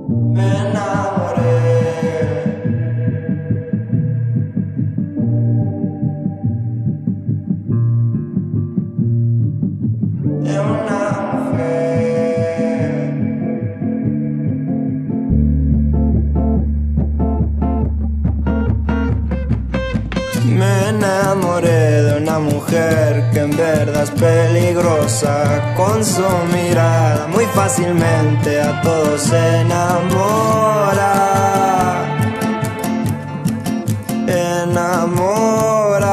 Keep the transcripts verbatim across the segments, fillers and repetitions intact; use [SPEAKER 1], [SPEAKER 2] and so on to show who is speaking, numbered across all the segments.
[SPEAKER 1] Me enamoré de una mujer. Me enamoré de una mujer que en verdad es peligrosa. Con su mirada muy fácilmente a todos se enamora. Enamora.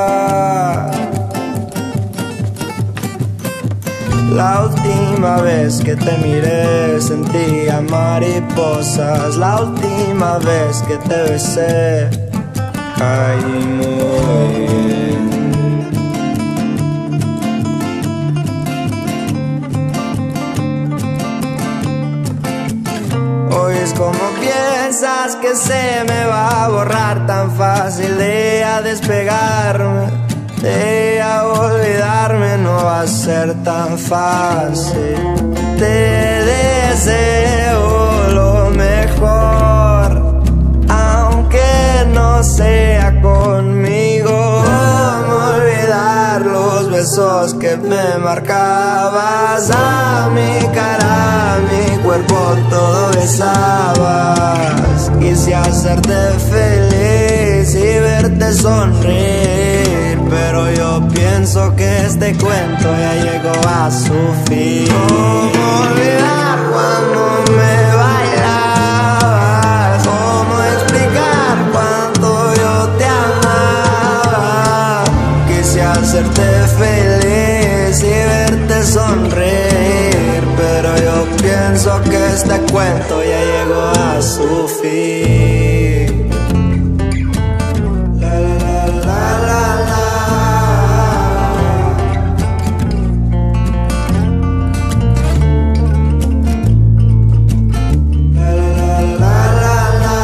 [SPEAKER 1] La última vez que te miré sentía mariposas. La última vez que te besé, ay, muy bien. Hoy es como piensas que se me va a borrar tan fácil. De a despegarme, de a olvidarme, no va a ser tan fácil. Te deseo lo mejor, aunque no sea conmigo. ¿Cómo olvidar los besos que me marcabas? A mi cara, a mi cuerpo todo besabas. Quise hacerte feliz y verte sonreír, pero yo pienso que este cuento ya llegó a su fin. ¿Cómo olvidar cuando me bailabas? ¿Cómo explicar cuánto yo te amaba? Quise hacerte feliz y verte sonreír, pero yo pienso que este cuento ya llegó a su fin. La, la, la, la, la, la, la, la, la.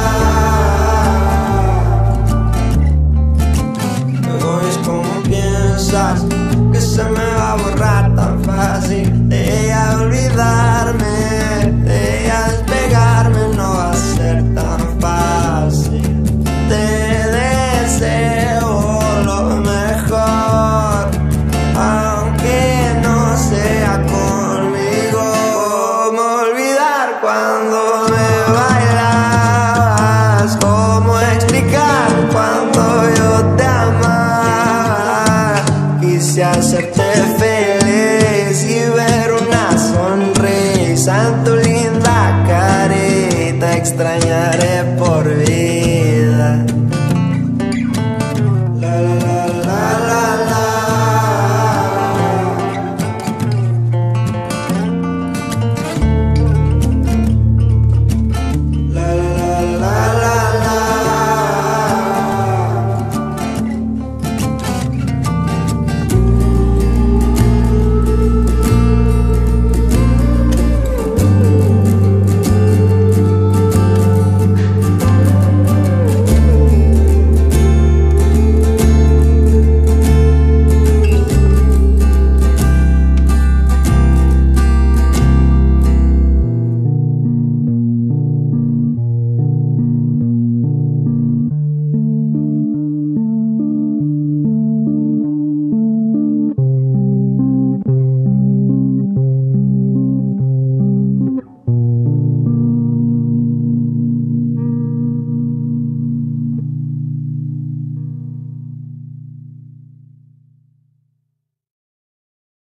[SPEAKER 1] Hoy es como piensas que se me va a borrar tan fácil. De ella olvidarme, de ella despegarme, no va a ser tan fácil. Te deseo lo mejor, aunque no sea conmigo. ¿Cómo olvidar cuando me bailabas? ¿Cómo explicar cuánto yo te amaba? Quise hacerte feliz y ver una sonrisa en tu linda carita. Extrañaré por vida.